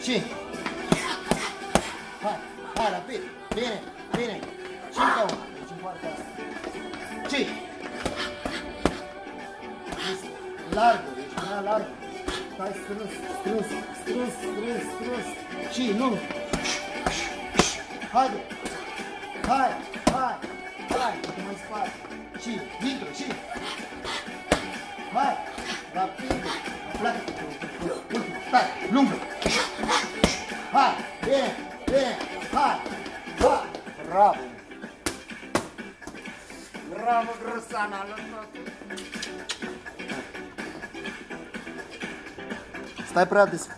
5. Hai, rapid. Bine, bine. 5 pe 1. Deci în partea asta. 5. Largă, ești mai largă. Stai strâns, strâns, strâns, strâns, strâns. 5, nu. Haide. Hai, hai, hai. Uite mai spate. 5, intră, 5. Hai, rapid. Pleacă. Stai, lungă. Hai, bine, bine. Hai, hai. Bravo. Bravo, Grosana, lăsat. Stai prea des.